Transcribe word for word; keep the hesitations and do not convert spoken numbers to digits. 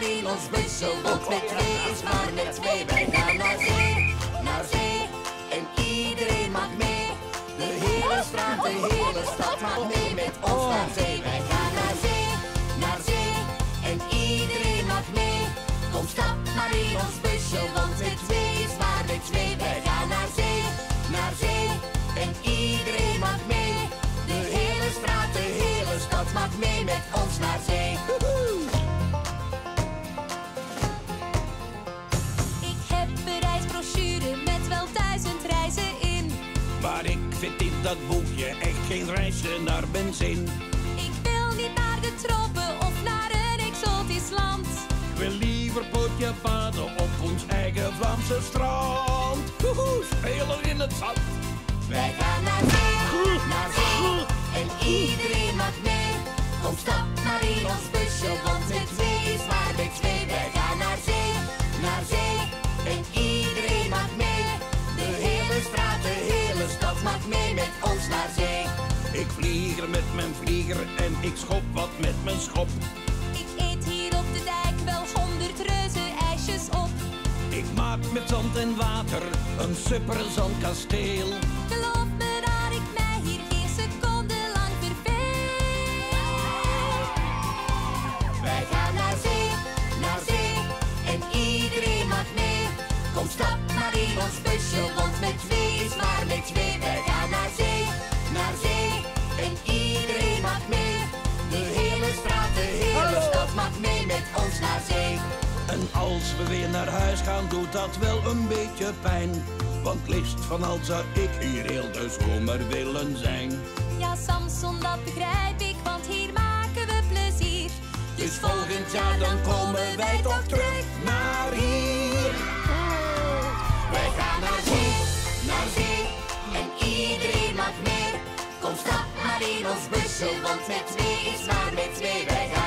maar in ons busje, want met twee is maar met twee. Wij gaan naar zee, naar zee, en iedereen mag mee. De hele straat, de hele stad mag mee met ons naar zee. Wij gaan naar zee, naar zee, en iedereen mag mee. Kom stap maar in ons busje, want met twee is maar met twee. Wij gaan naar zee, naar zee, en iedereen mag mee. De hele straat, de hele stad mag mee met ons naar zee. Ik heb een reisbrochure met wel duizend reizen in. Maar ik vind in dat boekje echt geen reizen naar benzin. Ik wil niet naar de tropen of naar een exotisch land. Ik wil liever potje baden op ons eigen Vlaamse strand. Woehoe, spelen in het zand. Wij gaan naar zee, naar zee, en iedereen mag mee. Kom stap maar in ons busje, want met twee is maar met twee. Wij gaan naar zee, naar zee, en iedereen mag mee. De hele straat, de hele stad mag mee met ons naar zee. Ik vlieg er met mijn vlieger en ik schop wat met mijn schop. Ik eet hier op de dijk wel honderd reuze ijsjes op. Ik maak met zand en water een super zandkasteel. Geloof me dat ik mij hier geen seconde lang verveel. Wij gaan naar zee, naar zee, en iedereen mag mee. Kom stap maar in ons busje, want met twee is maar met twee. Wij gaan naar zee, naar zee, en iedereen mag mee. De hele straat, de hele stad mag mee met ons naar zee. En als we weer naar huis gaan, doet dat wel een beetje pijn. Want liefst van al zou ik hier heel de zomer willen zijn. Ja, Samson, dat begrijp ik, want hier maken we plezier. Dus volgend jaar dan komen wij toch terug naar hier. Wij gaan naar zee, naar zee, en iedereen mag mee. Kom stap maar in ons busje, want met twee is maar met twee. Wij gaan